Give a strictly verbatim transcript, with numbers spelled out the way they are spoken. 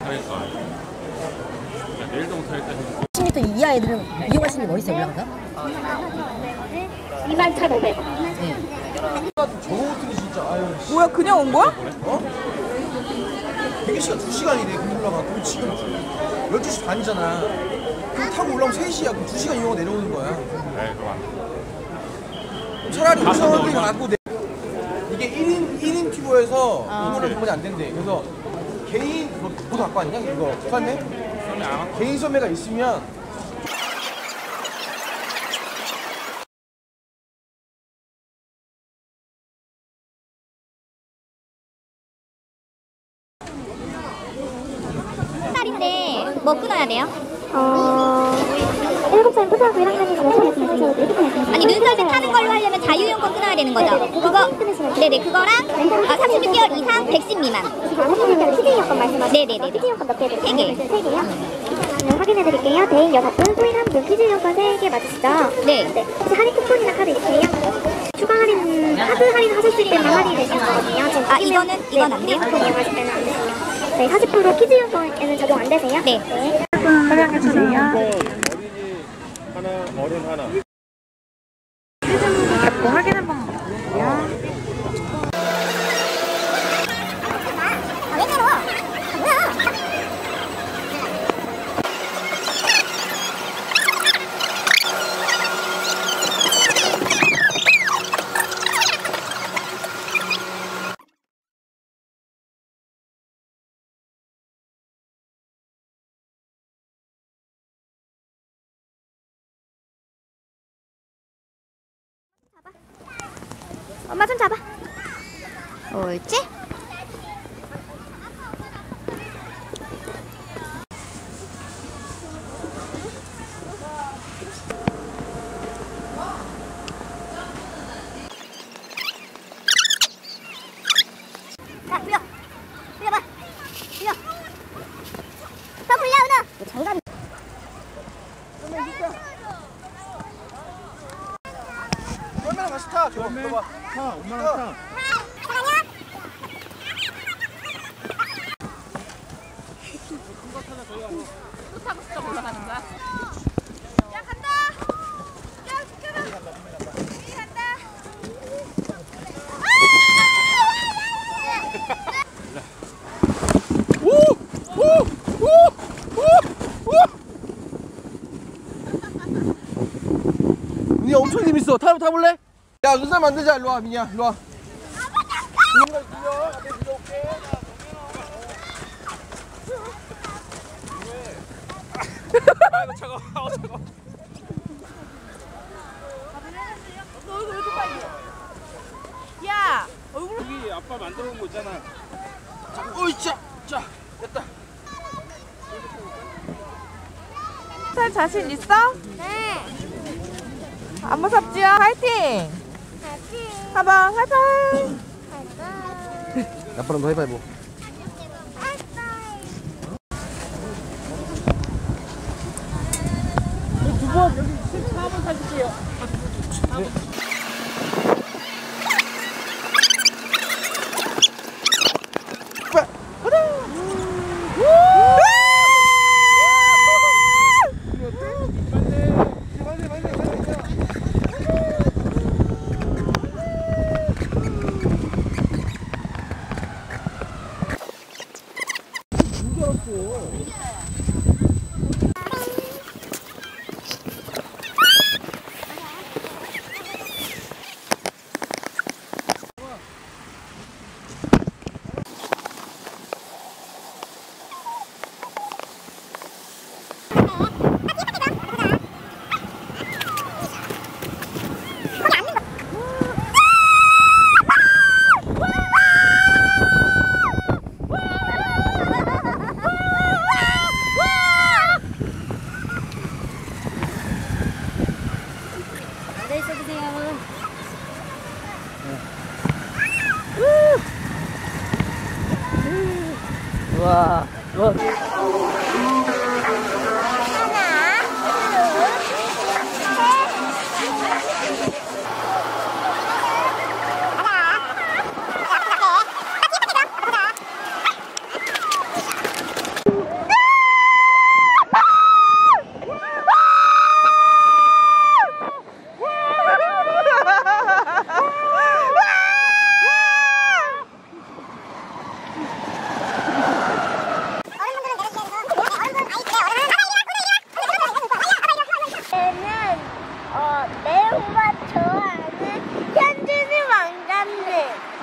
그러니까 내일동부터 일단 십 미터 이하 애들은 이용할 수 있는 거 있어요? 올라가서? 이만 천오백 원. 네. 저것들이 진짜 아유. 뭐야, 그냥 온 거야? 어? 대기 시간 두 시간이래. 그럼 올라가. 그럼 지금 열두 시 반이잖아. 그럼 타고 올라오면 세 시야. 그럼 두 시간 이용하고 내려오는 거야. 네, 그럼 안 돼. 차라리 우선원들이 가고 내... 이게 일 인 일 인 튜브에서 아. 이거를 보면 안 된대. 그래서 개인 뭐, 뭐 갖고 왔냐? 이거 설매? 설매 안 하고 개인 설매가 있으면 살인데 뭐 끊어야 돼요? 어... 일곱 살 초등학교 일 학년이면 아니 눈썰매 타는 걸로 하려면 자유용권 끊어야 되는 거죠? 그거 네네 그거랑 아, 삼십육 개월 이상 백신 미만. 삼십육 개월 티제이 여권 말씀하시는 거죠? 네네네 티제이 여권 몇 개 돼요? 세 개. 세 개요? 네, 확인해드릴게요. 대인 여섯 분, 소인 한 분, 티제이 여권 세 개 맞으시죠? 네. 네. 혹시 할인 쿠폰이나 카드 있으세요? 추가 할인, 카드 할인 하셨을 때만 할인이 되시는 거거든요. 지금 아 이거는 이건 안 돼요? 쿠폰 이용하실 때는 안 되세요. 네, 사십 퍼센트 키즈 요건에는 적용 안 되세요? 네. 네. 설명해 주세요. 어린이 하나, 어른 하나. 잡고 확인 한번 해볼게요. 엄마 좀 잡아. 옳지? 자, 굴려. 굴려봐. 굴려. 더 굴려, 은호. 정답. 얼마나 같이 타. 저거 봐. 타, 엄마랑 타. 민이야 엄청 재밌어. 타, 타볼래? 야 눈살 만들자. 일로와 민이야 일로와. 아이고 차가워. 아우 차가워. 너 얼굴 왜 이렇게 빨개? 야, 얼굴. 여기 아빠 만들어 놓은 거 있잖아. 어이 자, 자 됐다. 살 자신 있어? 네. 안 무섭지요? 화이팅! 한번 하이파이브! 아빠랑 너 해봐 뭐. 두 번 여기 사 번 사줄게요. 네. 와, 와. 어, 매운맛 좋아하는 현진이 왕자님.